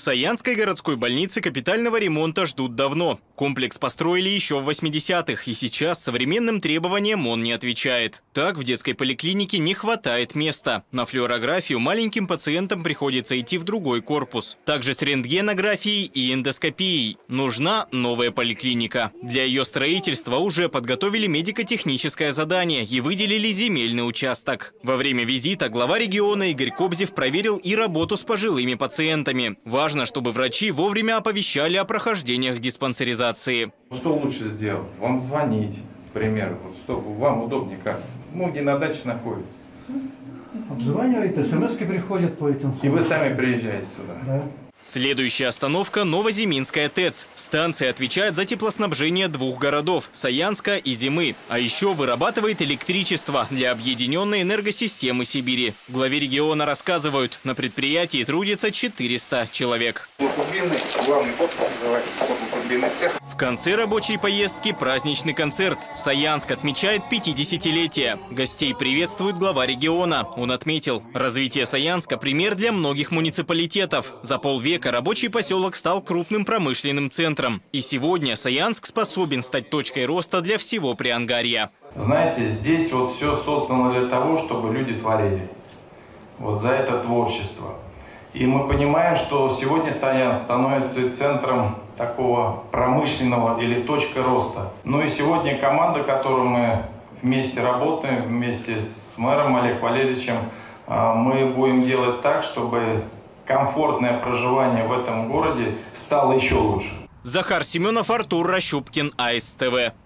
В Саянской городской больнице капитального ремонта ждут давно. Комплекс построили еще в 80-х, и сейчас современным требованиям он не отвечает. Так, в детской поликлинике не хватает места. На флюорографию маленьким пациентам приходится идти в другой корпус. Также с рентгенографией и эндоскопией. Нужна новая поликлиника. Для ее строительства уже подготовили медико-техническое задание и выделили земельный участок. Во время визита глава региона Игорь Кобзев проверил и работу с пожилыми пациентами. Важно, чтобы врачи вовремя оповещали о прохождениях диспансеризации. Что лучше сделать? Вам звонить, к примеру, вот, чтобы вам удобнее как? Многие на даче находятся. Обзванивают, смс-ки приходят по этим. И вы сами приезжаете сюда? Да. Следующая остановка – Новоземинская ТЭЦ. Станция отвечает за теплоснабжение двух городов – Саянска и Зимы. А еще вырабатывает электричество для объединенной энергосистемы Сибири. Главе региона рассказывают, на предприятии трудится 400 человек. Главный корпус называется хлопкотурбинный цех. В конце рабочей поездки праздничный концерт. Саянск отмечает 50-летие. Гостей приветствует глава региона. Он отметил, развитие Саянска – пример для многих муниципалитетов. За полвека рабочий поселок стал крупным промышленным центром. И сегодня Саянск способен стать точкой роста для всего Приангарья. Знаете, здесь вот все создано для того, чтобы люди творили. Вот за это творчество. И мы понимаем, что сегодня Саянск становится центром такого промышленного или точкой роста. Ну и сегодня команда, которую мы вместе работаем, вместе с мэром Олегом Валерьевичем, мы будем делать так, чтобы комфортное проживание в этом городе стало еще лучше. Захар Семенов, Артур Рощупкин, АСТВ.